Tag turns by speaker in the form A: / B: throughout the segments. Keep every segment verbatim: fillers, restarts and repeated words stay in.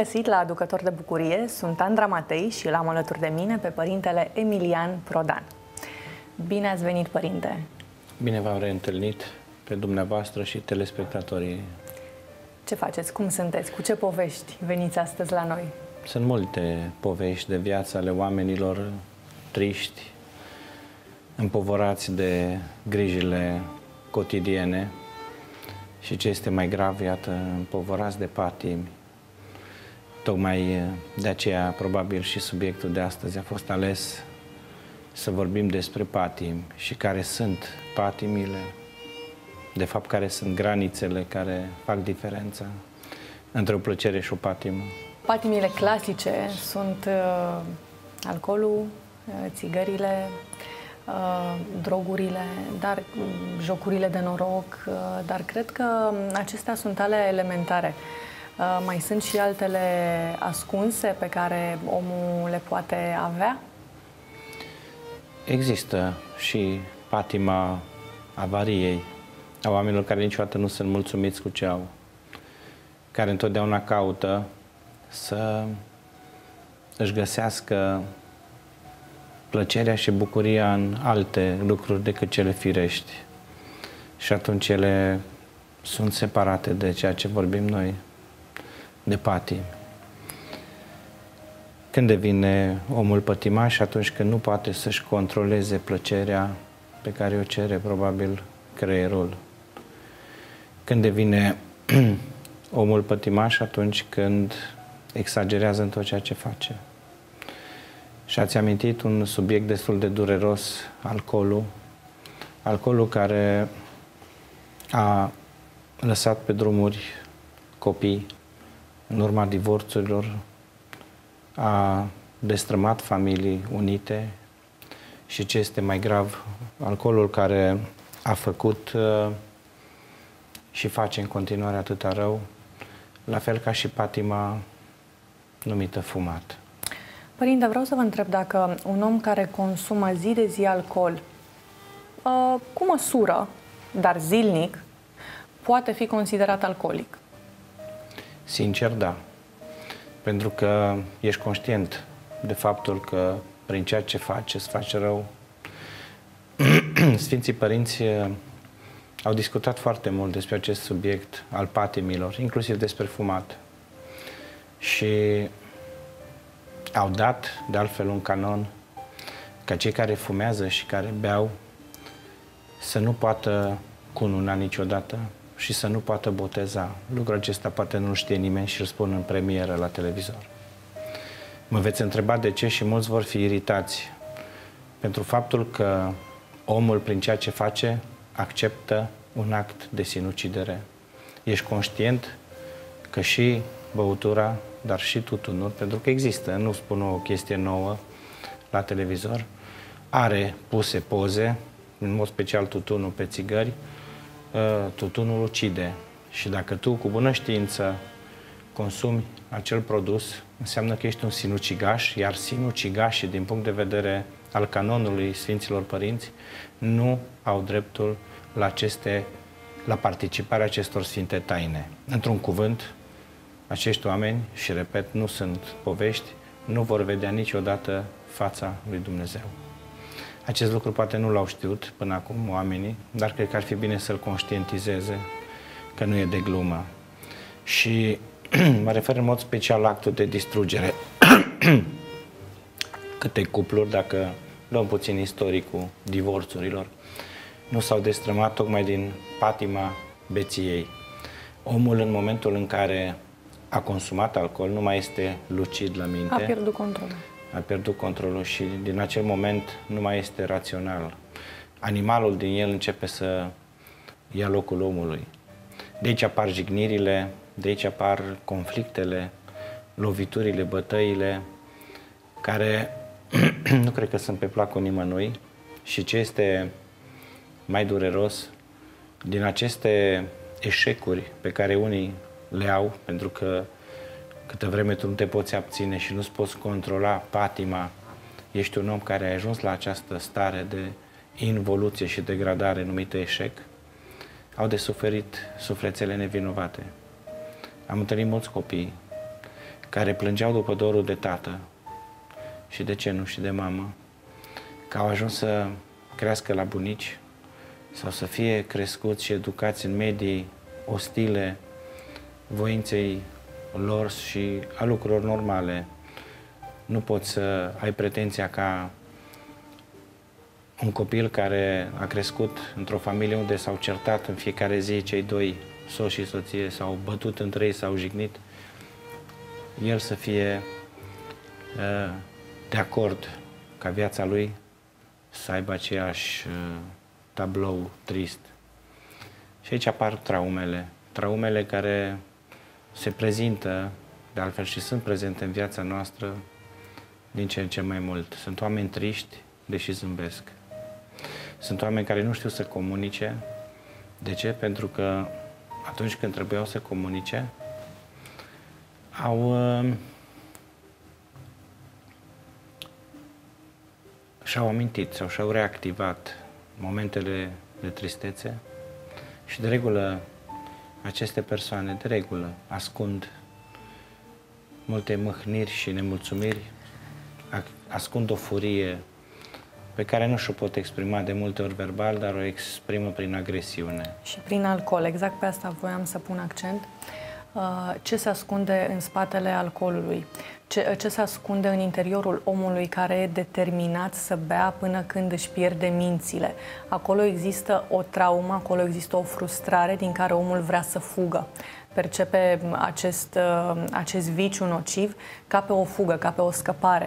A: găsit la Aducător de Bucurie, sunt Andra Matei și l-am alături de mine pe părintele Emilian Prodan. Bine ați venit, părinte!
B: Bine v-am reîntâlnit pe dumneavoastră și telespectatorii.
A: Ce faceți? Cum sunteți? Cu ce povești veniți astăzi la noi?
B: Sunt multe povești de viață ale oamenilor triști, împovorați de grijile cotidiene și ce este mai grav, iată, împovorați de patimi. Tocmai de aceea, probabil, și subiectul de astăzi a fost ales să vorbim despre patimi și care sunt patimile, de fapt, care sunt granițele care fac diferența între o plăcere și o patimă.
A: Patimile clasice sunt uh, alcoolul, uh, țigările, uh, drogurile, dar uh, jocurile de noroc, uh, dar cred că acestea sunt ale elementare. Uh, mai sunt și altele ascunse pe care omul le poate avea?
B: Există și patima avariei, a oamenilor care niciodată nu sunt mulțumiți cu ce au, care întotdeauna caută să își găsească plăcerea și bucuria în alte lucruri decât cele firești. Și atunci ele sunt separate de ceea ce vorbim noi, de patimi. Când devine omul pătimaș? Atunci când nu poate să-și controleze plăcerea pe care o cere, probabil, creierul. Când devine omul pătimaș? Atunci când exagerează în tot ceea ce face. Și ați amintit un subiect destul de dureros, alcoolul. Alcoolul care a lăsat pe drumuri copii în urma divorțurilor, a destrămat familii unite și, ce este mai grav, alcoolul care a făcut uh, și face în continuare atâta rău, la fel ca și patima numită fumat.
A: Părinte, vreau să vă întreb dacă un om care consumă zi de zi alcool, uh, cu măsură, dar zilnic, poate fi considerat alcoolic?
B: Sincer, da. Pentru că ești conștient de faptul că prin ceea ce faci, îți face rău. Sfinții Părinți au discutat foarte mult despre acest subiect al patimilor, inclusiv despre fumat. Și au dat, de altfel, un canon ca cei care fumează și care beau să nu poată cununa niciodată și să nu poată boteza. Lucrul acesta poate nu știe nimeni și îl spun în premieră la televizor. Mă veți întreba de ce și mulți vor fi iritați pentru faptul că omul, prin ceea ce face, acceptă un act de sinucidere. Ești conștient că și băutura, dar și tutunul, pentru că există, nu spun o chestie nouă la televizor, are puse poze, în mod special tutunul pe țigări, tutunul ucide. Și dacă tu, cu bună știință, consumi acel produs, înseamnă că ești un sinucigaș, iar sinucigașii, din punct de vedere al canonului Sfinților Părinți, nu au dreptul la, aceste, la participarea acestor sfinte taine. Într-un cuvânt, acești oameni, și repet, nu sunt povești, nu vor vedea niciodată fața lui Dumnezeu. Acest lucru poate nu l-au știut până acum oamenii, dar cred că ar fi bine să-l conștientizeze că nu e de glumă. Și mă refer în mod special la actul de distrugere. Câte cupluri, dacă luăm puțin istoricul divorțurilor, nu s-au destrămat tocmai din patima beției. Omul, în momentul în care a consumat alcool, nu mai este lucid la minte.
A: A pierdut controlul.
B: A pierdut controlul și din acel moment nu mai este rațional. Animalul din el începe să ia locul omului. De aici apar jignirile, de aici apar conflictele, loviturile, bătăile, care nu cred că sunt pe placul nimănui. Și ce este mai dureros, din aceste eșecuri pe care unii le au, pentru că câtă vreme tu nu te poți abține și nu-ți poți controla patima, ești un om care a ajuns la această stare de involuție și degradare numită eșec, au de suferit sufletele nevinovate. Am întâlnit mulți copii care plângeau după dorul de tată și de ce nu și de mamă, că au ajuns să crească la bunici sau să fie crescuți și educați în medii ostile voinței lor și a lucrurilor normale. Nu poți să ai pretenția ca un copil care a crescut într-o familie unde s-au certat în fiecare zi cei doi, soț și soție, s-au bătut între ei, s-au jignit, el să fie uh, de acord ca viața lui să aibă aceeași uh, tablou trist. Și aici apar traumele. Traumele care se prezintă, de altfel și sunt prezente în viața noastră, din ce în ce mai mult. Sunt oameni triști, deși zâmbesc. Sunt oameni care nu știu să comunice. De ce? Pentru că atunci când trebuiau să comunice, au uh, și-au amintit sau și-au reactivat momentele de tristețe și de regulă aceste persoane, de regulă, ascund multe mâhniri și nemulțumiri, ascund o furie pe care nu și-o pot exprima de multe ori verbal, dar o exprimă prin agresiune.
A: Și prin alcool, exact pe asta voiam să pun accent. Ce se ascunde în spatele alcoolului? Ce, ce se ascunde în interiorul omului care e determinat să bea până când își pierde mințile? Acolo există o traumă, acolo există o frustrare din care omul vrea să fugă. Percepe acest, acest viciu nociv ca pe o fugă, ca pe o scăpare.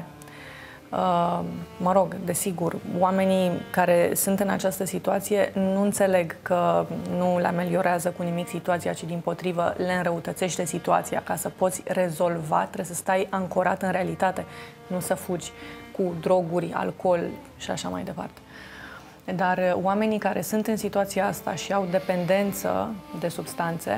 A: Mă rog, desigur, oamenii care sunt în această situație nu înțeleg că nu le ameliorează cu nimic situația, ci dimpotrivă le înrăutățește situația. Ca să poți rezolva, trebuie să stai ancorat în realitate, nu să fugi cu droguri, alcool și așa mai departe. Dar oamenii care sunt în situația asta și au dependență de substanțe,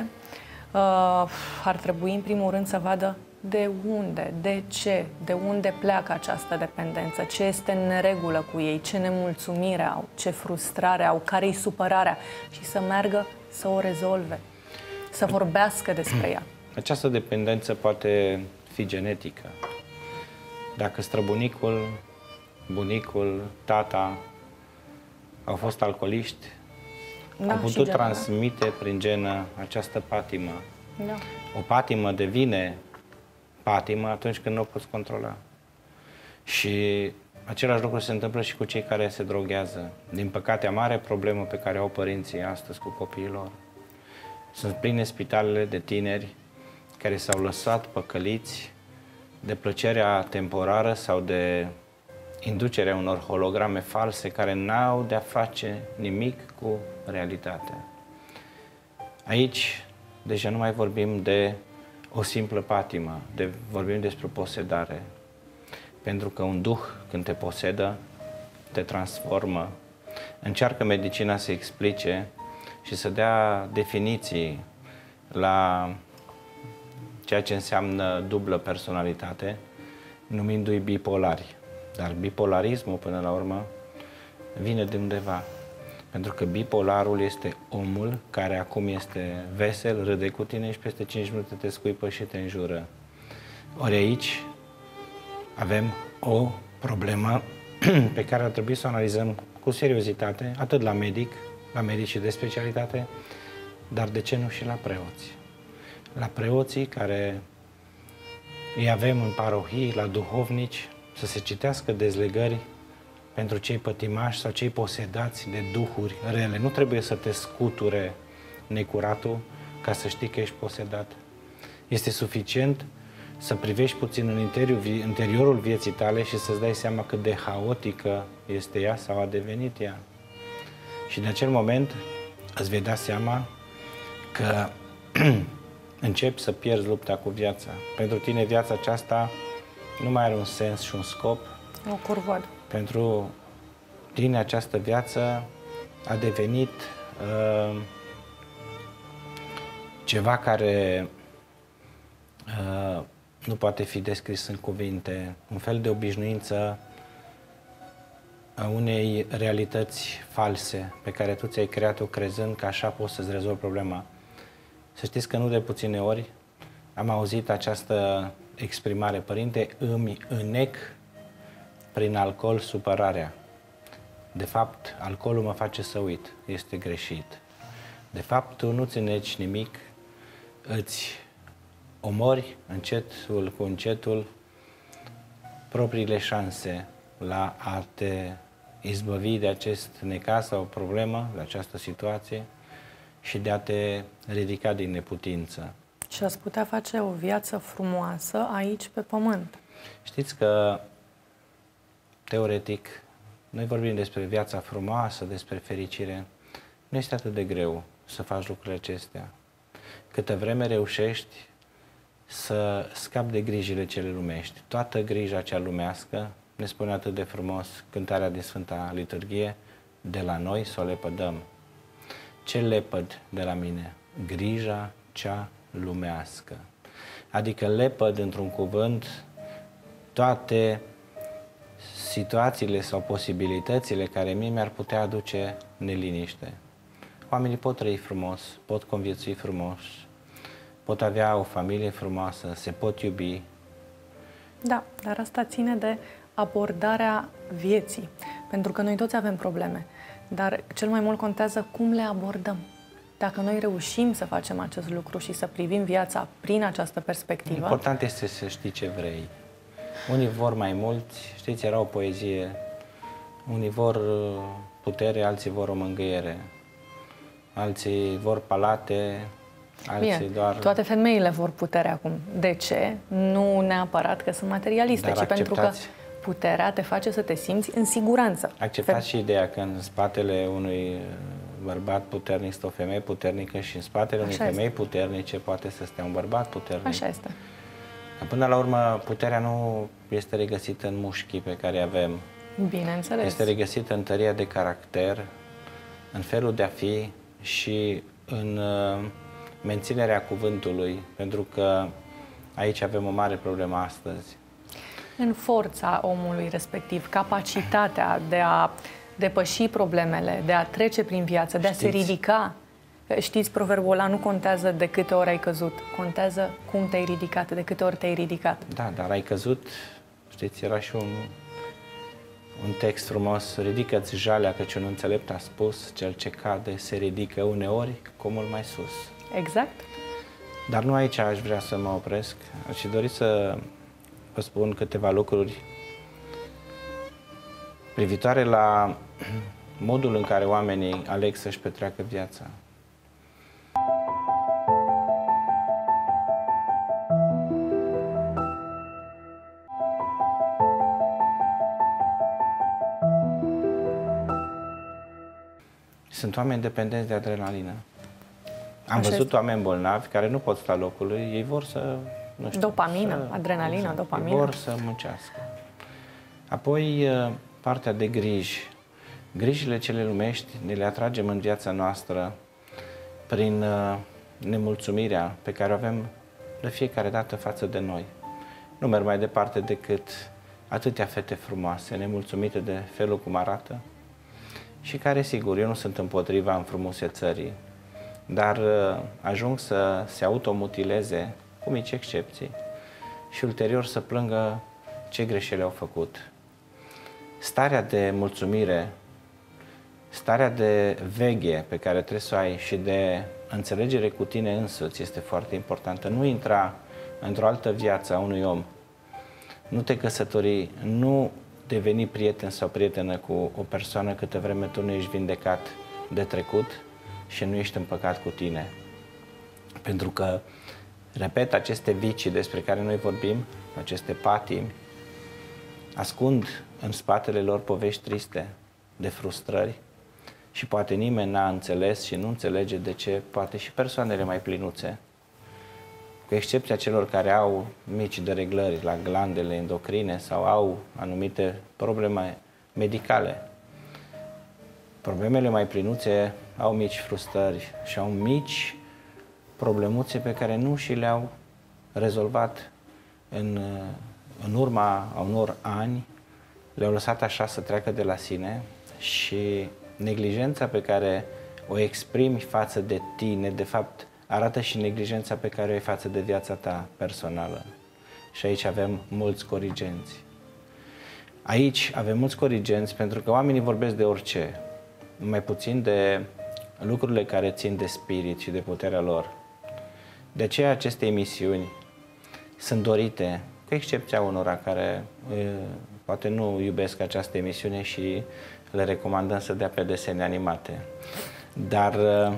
A: ar trebui în primul rând să vadă de unde, de ce, de unde pleacă această dependență, ce este în neregulă cu ei, ce nemulțumire au, ce frustrare au, care-i supărarea și să meargă să o rezolve, să vorbească despre ea.
B: Această dependență poate fi genetică. Dacă străbunicul, bunicul, tata au fost alcooliști, da, au putut transmite prin genă această patimă.
A: Da.
B: O patimă devine patimă atunci când nu o poți controla. Și același lucru se întâmplă și cu cei care se droghează. Din păcate, mare problemă pe care au părinții astăzi cu copiilor. Sunt pline spitalele de tineri care s-au lăsat păcăliți de plăcerea temporară sau de inducerea unor holograme false care n-au de-a face nimic cu realitatea. Aici deja nu mai vorbim de o simplă patimă, de, vorbim despre posedare. Pentru că un duh, când te posedă, te transformă. Încearcă medicina să explice și să dea definiții la ceea ce înseamnă dublă personalitate, numindu-i bipolari. Dar bipolarismul, până la urmă, vine de undeva. Pentru că bipolarul este omul care acum este vesel, râde cu tine și peste cinci minute te scuipă și te înjură. Ori aici avem o problemă pe care ar trebui să o analizăm cu seriozitate, atât la medic, la medicii de specialitate, dar de ce nu și la preoți. La preoții care îi avem în parohii, la duhovnici, să se citească dezlegări pentru cei pătimași sau cei posedați de duhuri rele. Nu trebuie să te scuture necuratul ca să știi că ești posedat. Este suficient să privești puțin în interior, interiorul vieții tale și să-ți dai seama cât de haotică este ea sau a devenit ea. Și în acel moment îți vei da seama că începi să pierzi lupta cu viața. Pentru tine viața aceasta nu mai are un sens și un scop.
A: O curvoadă.
B: Pentru tine această viață a devenit uh, ceva care uh, nu poate fi descris în cuvinte, un fel de obișnuință a unei realități false pe care tu ți-ai creat-o crezând că așa poți să-ți rezolvi problema. Să știți că nu de puține ori am auzit această exprimare, părinte, îmi înec prin alcool supărarea. De fapt, alcoolul mă face să uit. Este greșit. De fapt, tu nu-ți îneci nimic, îți omori încetul cu încetul propriile șanse la a te izbăvi de acest necaz sau o problemă, de această situație și de a te ridica din neputință.
A: Și ați putea face o viață frumoasă aici pe pământ.
B: Știți că, teoretic, noi vorbim despre viața frumoasă, despre fericire. Nu este atât de greu să faci lucrurile acestea. Câtă vreme reușești să scapi de grijile cele lumești. Toată grija cea lumească, ne spune atât de frumos cântarea din Sfânta Liturghie, de la noi să o lepădăm. Ce lepăd de la mine? Grija cea lumească. Adică lepăd, într-un cuvânt, toate situațiile sau posibilitățile care mie mi-ar putea aduce neliniște. Oamenii pot trăi frumos, pot conviețui frumos, pot avea o familie frumoasă, se pot iubi.
A: Da, dar asta ține de abordarea vieții, pentru că noi toți avem probleme, dar cel mai mult contează cum le abordăm. Dacă noi reușim să facem acest lucru și să privim viața prin această perspectivă...
B: Important este să știi ce vrei. Unii vor mai mulți, știți, era o poezie, unii vor putere, alții vor o mângâiere, alții vor palate, alții
A: Bine,
B: doar...
A: toate femeile vor putere acum. De ce? Nu neapărat că sunt materialiste,
B: Dar
A: ci pentru că
B: acceptați.
A: puterea te face să te simți în siguranță.
B: Acceptați și ideea că în spatele unui bărbat puternic stă o femeie puternică și în spatele unei
A: Așa
B: femei
A: este.
B: puternice poate să stea un bărbat puternic.
A: Așa este.
B: Până la urmă, puterea nu este regăsită în mușchii pe care îi avem.
A: Bineînțeles.
B: Este regăsită în tăria de caracter, în felul de a fi și în uh, menținerea cuvântului, pentru că aici avem o mare problemă astăzi.
A: În forța omului respectiv, capacitatea de a depăși problemele, de a trece prin viață, de a se ridica. Știți, proverbul ăla, nu contează de câte ori ai căzut, contează cum te-ai ridicat, de câte ori te-ai ridicat.
B: Da, dar ai căzut, știți, era și un, un text frumos, ridică-ți jalea căci un înțelept a spus, cel ce cade se ridică uneori cu mult mai sus.
A: Exact.
B: Dar nu aici aș vrea să mă opresc, aș fi dorit să vă spun câteva lucruri privitoare la modul în care oamenii aleg să-și petreacă viața. Sunt oameni dependenți de adrenalină. Am
A: Așa
B: văzut
A: este.
B: oameni bolnavi care nu pot sta locului, ei vor să, nu știu,
A: Dopamină,
B: să,
A: adrenalină,
B: exact,
A: dopamină.
B: Ei vor să muncească. Apoi, partea de griji. Grijile cele lumești ne le atragem în viața noastră prin nemulțumirea pe care o avem de fiecare dată față de noi. Nu merg mai departe decât atâtea fete frumoase, nemulțumite de felul cum arată și care, sigur, eu nu sunt împotriva înfrumusețării, dar ajung să se automutileze, cu mici excepții, și ulterior să plângă ce greșeli au făcut. Starea de mulțumire, starea de veche pe care trebuie să o ai și de înțelegere cu tine însuți este foarte importantă. Nu intra într-o altă viață a unui om, nu te căsători, nu deveni prieten sau prietenă cu o persoană câtă vreme tu nu ești vindecat de trecut și nu ești împăcat cu tine. Pentru că, repet, aceste vicii despre care noi vorbim, aceste patimi, ascund în spatele lor povești triste de frustrări și poate nimeni n-a înțeles și nu înțelege de ce poate și persoanele mai plinuțe, cu excepția celor care au mici dereglări la glandele endocrine sau au anumite probleme medicale. Problemele mai plinuțe au mici frustrări și au mici problemuțe pe care nu și le-au rezolvat în, în urma a unor ani, le-au lăsat așa să treacă de la sine și neglijența pe care o exprimi față de tine, de fapt, arată și neglijența pe care o ai față de viața ta personală. Și aici avem mulți corigenți. Aici avem mulți corigenți pentru că oamenii vorbesc de orice, mai puțin de lucrurile care țin de spirit și de puterea lor. De aceea aceste emisiuni sunt dorite, cu excepția unora care e, poate nu iubesc această emisiune și le recomandăm să dea pe desene animate. Dar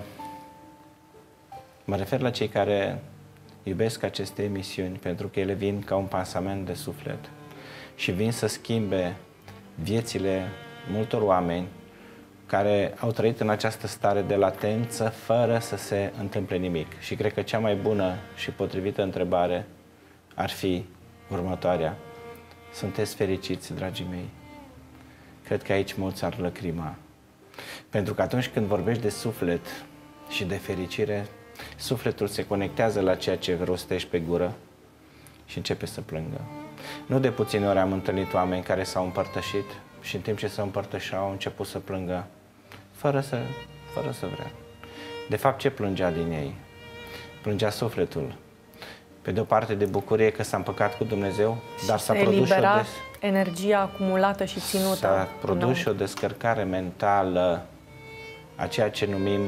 B: mă refer la cei care iubesc aceste emisiuni pentru că ele vin ca un pansament de suflet și vin să schimbe viețile multor oameni care au trăit în această stare de latență fără să se întâmple nimic. Și cred că cea mai bună și potrivită întrebare ar fi următoarea. Sunteți fericiți, dragii mei? Cred că aici mulți ar lăcrima. Pentru că atunci când vorbești de suflet și de fericire, sufletul se conectează la ceea ce rostești pe gură și începe să plângă. Nu de puține ori am întâlnit oameni care s-au împărtășit și în timp ce se împărtășeau au început să plângă fără să, fără să vrea. De fapt, ce plângea din ei? Plângea sufletul. Pe de o parte de bucurie că s-a împăcat cu Dumnezeu, și dar s-a produs și o des...
A: energia acumulată și ținută.
B: S-a produs și o descărcare mentală a ceea ce numim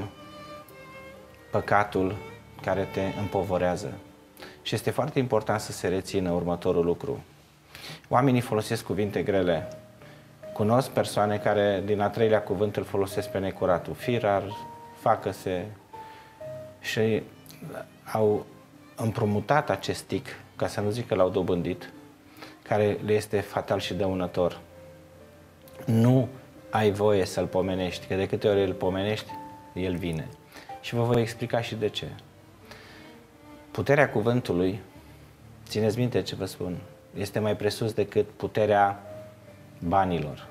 B: păcatul care te împovorează. Și este foarte important să se rețină următorul lucru. Oamenii folosesc cuvinte grele. Cunosc persoane care din a treilea cuvânt îl folosesc pe necuratul. Firar, facă-se. Și au împrumutat acest tic, ca să nu zic că l-au dobândit, care le este fatal și dăunător. Nu ai voie să-l pomenești, că de câte ori îl pomenești, el vine. Și vă voi explica și de ce. Puterea cuvântului, țineți minte ce vă spun, este mai presus decât puterea banilor.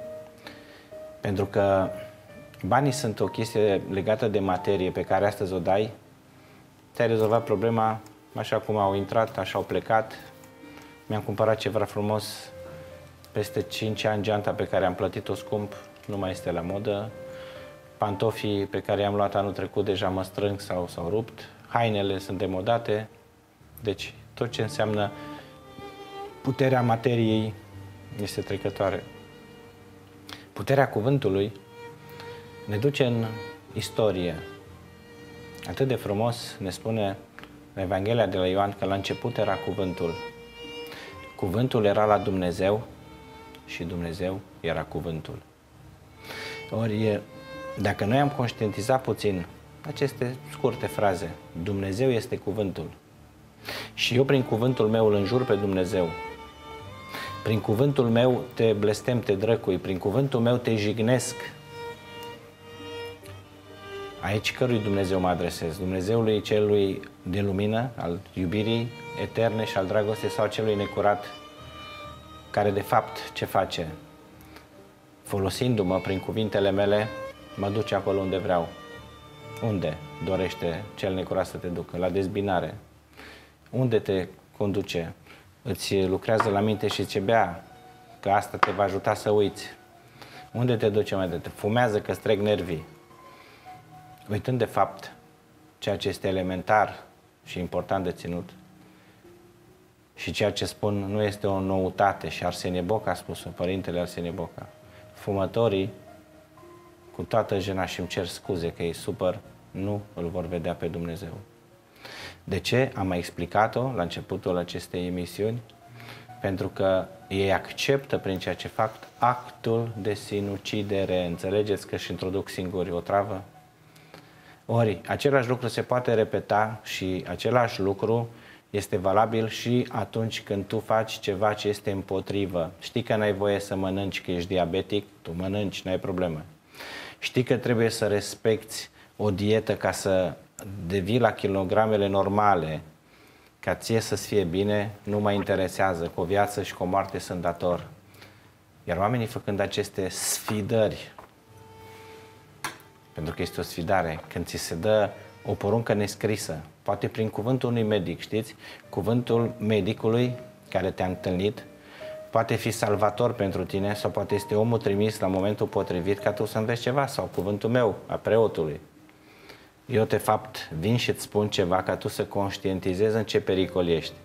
B: Pentru că banii sunt o chestie legată de materie pe care astăzi o dai, ți-ai rezolvat problema, așa cum au intrat, așa au plecat, mi-am cumpărat ceva frumos, peste cinci ani geanta pe care am plătit-o scump nu mai este la modă, pantofii pe care i-am luat anul trecut deja mă strâng sau s-au rupt, hainele sunt demodate, deci tot ce înseamnă puterea materiei este trecătoare. Puterea cuvântului ne duce în istorie. Atât de frumos ne spune Evanghelia de la Ioan că la început era cuvântul. Cuvântul era la Dumnezeu și Dumnezeu era cuvântul. Ori, dacă noi am conștientizat puțin aceste scurte fraze, Dumnezeu este cuvântul și eu prin cuvântul meu îl înjur pe Dumnezeu, prin cuvântul meu te blestem, te drăcui, prin cuvântul meu te jignesc. Aici cărui Dumnezeu mă adresez? Dumnezeului celui de lumină, al iubirii eterne și al dragostei sau celui necurat, care de fapt ce face? Folosindu-mă prin cuvintele mele, mă duce acolo unde vreau. Unde dorește cel necurat să te ducă? La dezbinare. Unde te conduce? Îți lucrează la minte și zice, bea, că asta te va ajuta să uiți. Unde te duce mai departe? Fumează că strec nervii. Uitând de fapt ceea ce este elementar și important de ținut și ceea ce spun nu este o noutate și Arsenie Boca a spus-o, părintele Arsenie Boca. Fumătorii, cu toată jena și îmi cer scuze că e super, nu îl vor vedea pe Dumnezeu. De ce? Am mai explicat-o la începutul acestei emisiuni. Pentru că ei acceptă prin ceea ce fac actul de sinucidere. Înțelegeți că își introduc singuri o travă? Ori, același lucru se poate repeta și același lucru este valabil și atunci când tu faci ceva ce este împotrivă. Știi că n-ai voie să mănânci, că ești diabetic, tu mănânci, n-ai problemă. Știi că trebuie să respecti o dietă ca să devii la kilogramele normale, ca ție să-ți fie bine, nu mă interesează, cu o viață și cu o moarte sunt dator. Iar oamenii făcând aceste sfidări, pentru că este o sfidare, când ți se dă o poruncă nescrisă, poate prin cuvântul unui medic, știți? Cuvântul medicului care te-a întâlnit poate fi salvator pentru tine sau poate este omul trimis la momentul potrivit ca tu să înveți ceva sau cuvântul meu, a preotului. Eu, de fapt, vin și îți spun ceva ca tu să conștientizezi în ce pericol ești.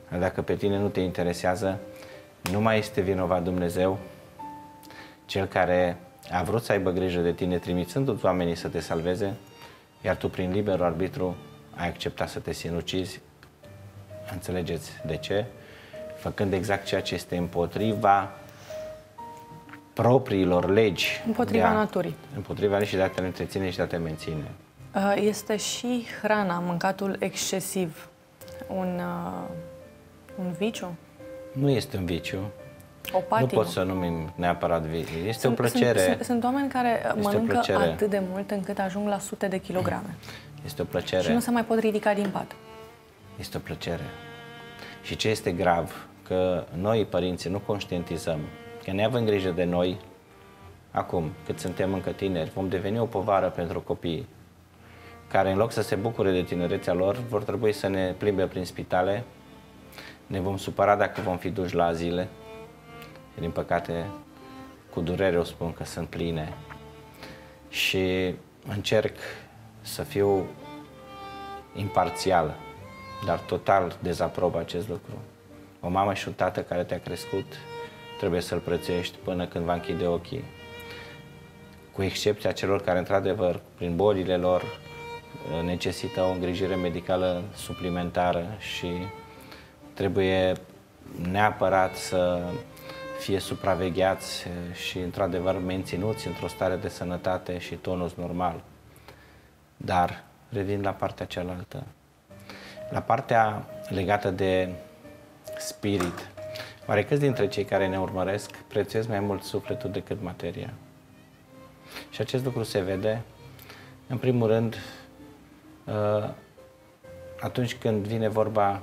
B: Dacă pe tine nu te interesează, nu mai este vinovat Dumnezeu, Cel care a vrut să aibă grijă de tine, trimițându-ți oamenii să te salveze, iar tu, prin liberul arbitru, ai acceptat să te sinucizi. Înțelegeți de ce? Făcând exact ceea ce este împotriva propriilor legi.
A: Împotriva
B: a,
A: naturii.
B: Împotriva legii de a te întreține și de a te menține.
A: Este și hrana, mâncatul excesiv, un, un viciu?
B: Nu este un viciu.
A: O patimă.
B: Nu pot să numim neapărat viciu. Este sunt, o plăcere.
A: Sunt, sunt, sunt oameni care
B: este
A: mănâncă atât de mult încât ajung la sute de kilograme.
B: Este o plăcere.
A: Și nu se mai pot ridica din pat.
B: Este o plăcere. Și ce este grav, că noi, părinții, nu conștientizăm că neavând grijă de noi, acum, cât suntem încă tineri, vom deveni o povară pentru copii care, în loc să se bucure de tinerețea lor, vor trebui să ne plimbe prin spitale, ne vom supăra dacă vom fi duși la azile. Din păcate, cu durere o spun că sunt pline. Și încerc să fiu imparțial, dar total dezaprob acest lucru. O mamă și un tată care te-a crescut, trebuie să-l prețuiești până când va închide ochii. Cu excepția celor care, într-adevăr, prin bolile lor, necesită o îngrijire medicală suplimentară și trebuie neapărat să fie supravegheați și, într-adevăr, menținuți într-o stare de sănătate și tonus normal. Dar revin la partea cealaltă. La partea legată de spirit. Oare câți dintre cei care ne urmăresc prețuiesc mai mult sufletul decât materia? Și acest lucru se vede, în primul rând, atunci când vine vorba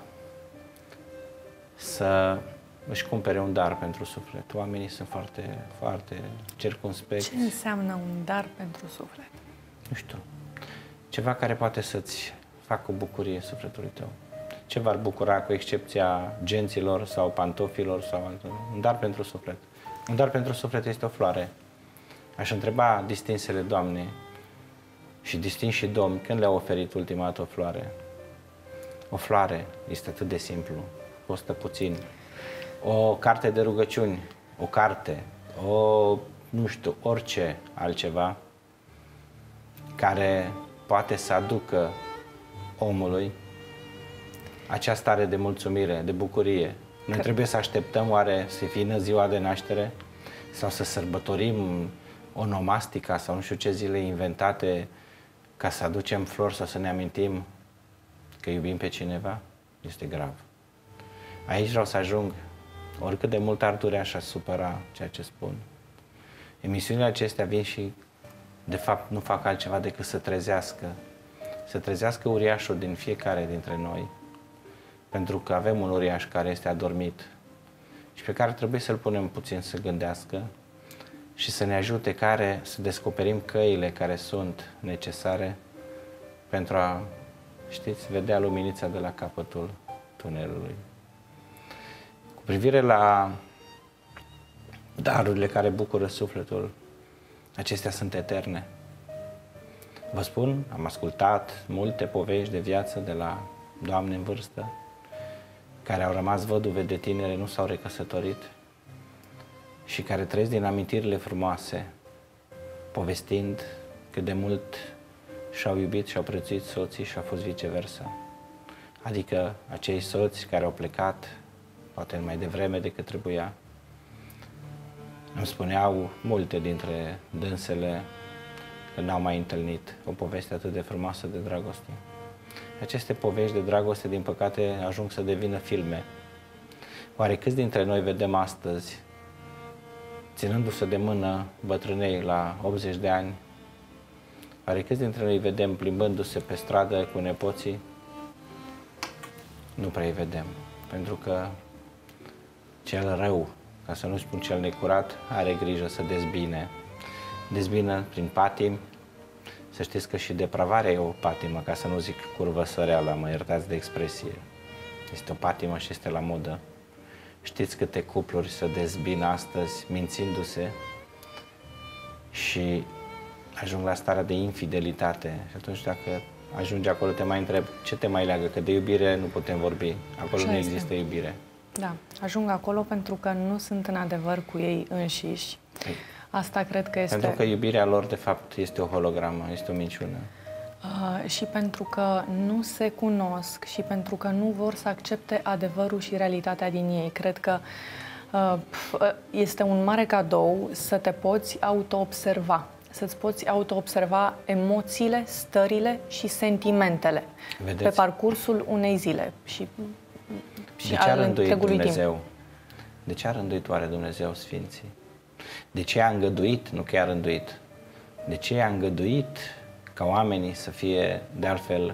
B: să își cumpere un dar pentru suflet. Oamenii sunt foarte, foarte circumspecți.
A: Ce înseamnă un dar pentru suflet?
B: Nu știu. Ceva care poate să-ți facă o bucurie sufletului tău. Ce v-ar bucura, cu excepția genților sau pantofilor sau altul? Un dar pentru suflet. Un dar pentru suflet este o floare. Aș întreba distinsele doamne și distinși domni când le-au oferit ultima dată o floare. O floare este atât de simplu, costă puțin. O carte de rugăciuni, o carte, o, nu știu, orice altceva care poate să aducă omului acea stare de mulțumire, de bucurie. Noi Că... trebuie să așteptăm oare să fie ziua de naștere sau să sărbătorim onomastica sau nu știu ce zile inventate ca să aducem flori sau să ne amintim că iubim pe cineva? Este grav. Aici vreau să ajung, oricât de mult ar durea și-a supăra ceea ce spun. Emisiunile acestea vin și, de fapt, nu fac altceva decât să trezească, să trezească uriașul din fiecare dintre noi, pentru că avem un uriaș care este adormit și pe care trebuie să-l punem puțin să gândească și să ne ajute care să descoperim căile care sunt necesare pentru a, știți, vedea luminița de la capătul tunelului. Cu privire la darurile care bucură sufletul, acestea sunt eterne. Vă spun, am ascultat multe povești de viață de la doamne în vârstă care au rămas văduve de tinere, nu s-au recăsătorit și care trăiesc din amintirile frumoase, povestind cât de mult și-au iubit și-au prețuit soții și a fost viceversa. Adică acei soți care au plecat, poate mai devreme decât trebuia. Îmi spuneau multe dintre dânsele că n-au mai întâlnit o poveste atât de frumoasă de dragoste. Aceste povești de dragoste, din păcate, ajung să devină filme. Oare câți dintre noi vedem astăzi, ținându-se de mână bătrânei la optzeci de ani, oare câți dintre noi vedem plimbându-se pe stradă cu nepoții? Nu prea îi vedem, pentru că cel rău, ca să nu spun cel necurat, are grijă să dezbine. Dezbină prin patimi. Să știți că și depravarea e o patimă, ca să nu zic curvă săreala, mă iertați de expresie. Este o patimă și este la modă. Știți câte cupluri se dezbină astăzi mințindu-se și ajung la starea de infidelitate. Și atunci dacă ajungi acolo, te mai întreb ce te mai leagă, că de iubire nu putem vorbi, acolo
A: Așa
B: nu
A: este.
B: există iubire.
A: Da, ajung acolo pentru că nu sunt în adevăr cu ei înșiși. Asta cred că este...
B: Pentru că iubirea lor, de fapt, este o hologramă, este o minciună.
A: Uh, și pentru că nu se cunosc și pentru că nu vor să accepte adevărul și realitatea din ei. Cred că uh, este un mare cadou să te poți auto-observa, să-ți poți auto-observa emoțiile, stările și sentimentele. Vedeți? Pe parcursul unei zile și, și
B: de ce a rânduit Dumnezeu?
A: timp.
B: De ce a rânduit oare Dumnezeu Sfinții? De ce a îngăduit, nu că a rânduit, de ce a îngăduit ca oamenii să fie, de altfel,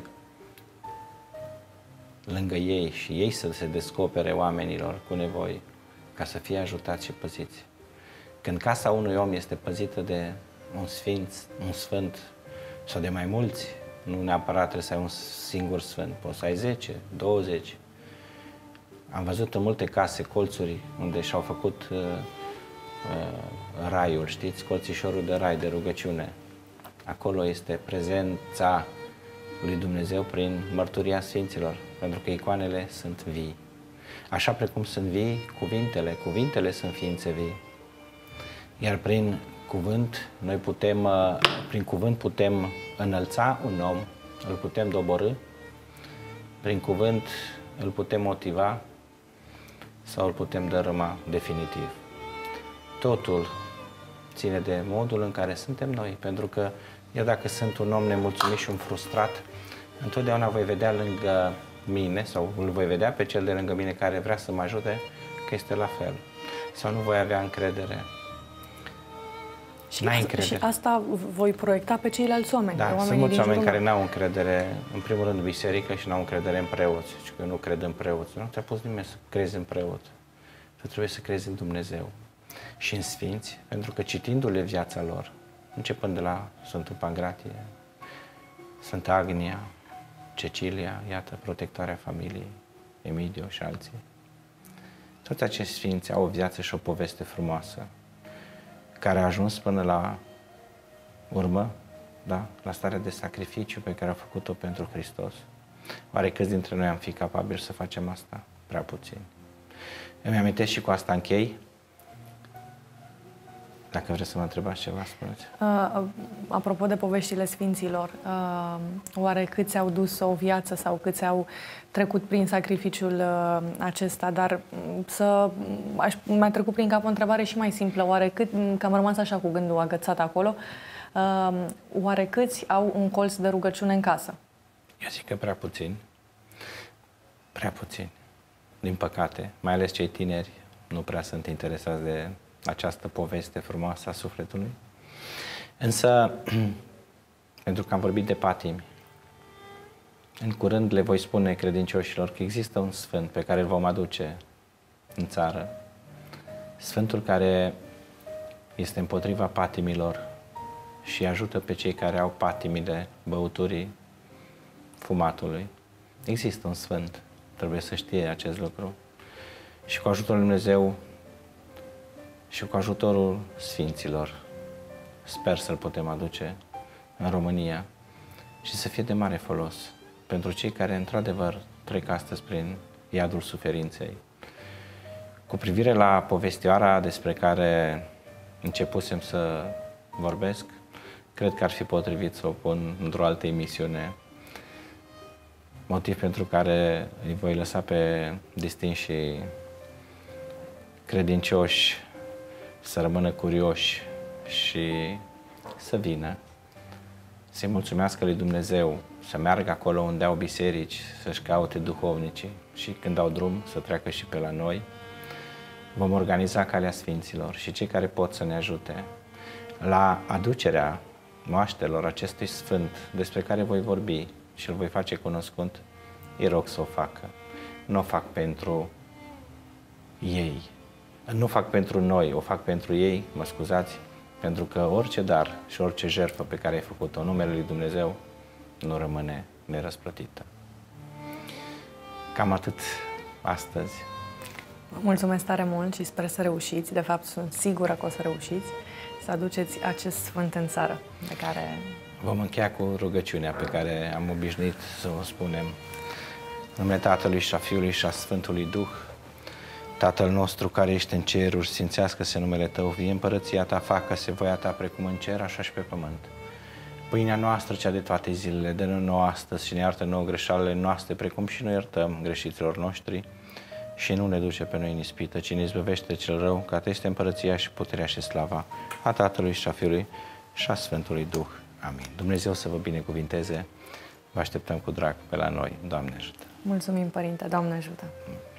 B: lângă ei și ei să se descopere oamenilor cu nevoi, ca să fie ajutați și păziți? Când casa unui om este păzită de un sfinț, un sfânt sau de mai mulți, nu neapărat trebuie să ai un singur sfânt, poți să ai zece, douăzeci. Am văzut în multe case colțuri unde și-au făcut uh, uh, raiul, știți, colțișorul de rai, de rugăciune. Acolo este prezența lui Dumnezeu prin mărturia Sfinților, pentru că icoanele sunt vii. Așa precum sunt vii cuvintele, cuvintele sunt ființe vii. Iar prin cuvânt, noi putem, prin cuvânt putem înălța un om, îl putem doborî, prin cuvânt îl putem motiva sau îl putem dărâma definitiv. Totul ține de modul în care suntem noi, pentru că eu dacă sunt un om nemulțumit și un frustrat, întotdeauna voi vedea lângă mine sau îl voi vedea pe cel de lângă mine care vrea să mă ajute că este la fel. Sau nu voi avea încredere.
A: Și, și asta voi proiecta pe ceilalți oameni.
B: Da, sunt mulți oameni care n-au încredere, în primul rând, în biserică și n-au încredere în preoți. Și că eu nu cred în preoți. Nu te-a pus nimeni să crezi în preot. Tu trebuie să crezi în Dumnezeu și în Sfinți, pentru că citindu-le viața lor, începând de la Sfântul Pangratie, Sfânta Agnia, Cecilia, iată, protectoarea familiei, Emidio și alții. Toți acești Sfinți au o viață și o poveste frumoasă, care a ajuns până la urmă, da, la starea de sacrificiu pe care a făcut-o pentru Hristos. Oare câți dintre noi am fi capabili să facem asta? Prea puțini. Îmi amintesc și cu asta închei. Dacă vreți să mă întrebați ceva, spuneți.
A: Uh, apropo de poveștile Sfinților, uh, oare câți au dus o viață sau câți au trecut prin sacrificiul uh, acesta, dar să aș, mi-a trecut prin cap o întrebare și mai simplă, oare cât, că am rămas așa cu gândul agățat acolo, uh, oare câți au un colț de rugăciune în casă?
B: Eu zic că prea puțini, prea puțini, din păcate, mai ales cei tineri nu prea sunt interesați de această poveste frumoasă a sufletului. Însă, pentru că am vorbit de patimi, în curând le voi spune credincioșilor că există un sfânt pe care îl vom aduce în țară. Sfântul care este împotriva patimilor și ajută pe cei care au patimile băuturii, fumatului. Există un sfânt, trebuie să știe acest lucru. Și cu ajutorul lui Dumnezeu și cu ajutorul Sfinților, sper să-l putem aduce în România și să fie de mare folos pentru cei care, într-adevăr, trec astăzi prin iadul suferinței. Cu privire la povestioara despre care începusem să vorbesc, cred că ar fi potrivit să o pun într-o altă emisiune, motiv pentru care îi voi lăsa pe distinși credincioși să rămână curioși și să vină, să-i mulțumească lui Dumnezeu, să meargă acolo unde au biserici, să-și caute duhovnicii și când au drum să treacă și pe la noi. Vom organiza Calea Sfinților și cei care pot să ne ajute la aducerea moaștelor acestui sfânt despre care voi vorbi și îl voi face cunoscut, îi rog să o facă. Nu o fac pentru ei, nu fac pentru noi, o fac pentru ei, mă scuzați, pentru că orice dar și orice jertfă pe care ai făcut-o în numele lui Dumnezeu nu rămâne nerăsplătită. Cam atât astăzi.
A: Mulțumesc tare mult și sper să reușiți, de fapt sunt sigură că o să reușiți, să aduceți acest sfânt în țară, de care
B: Vom încheia cu rugăciunea pe care am obișnuit să o spunem. În numele Tatălui și a Fiului și a Sfântului Duh. Tatăl nostru care ești în ceruri, sfințească-se numele Tău, vie împărăția Ta, facă-se voia Ta precum în cer, așa și pe pământ. Pâinea noastră, cea de toate zilele, dă-ne nouă astăzi și ne iartă nouă greșalele noastre, precum și noi iertăm greșiților noștri. Și nu ne duce pe noi în ispită, ci ne izbăvește cel rău, că Ta este împărăția și puterea și slava a Tatălui și a Fiului și a Sfântului Duh. Amin. Dumnezeu să vă binecuvinteze. Vă așteptăm cu drag pe la noi. Doamne ajută!
A: Mulțumim, Părinte. Doamne ajută!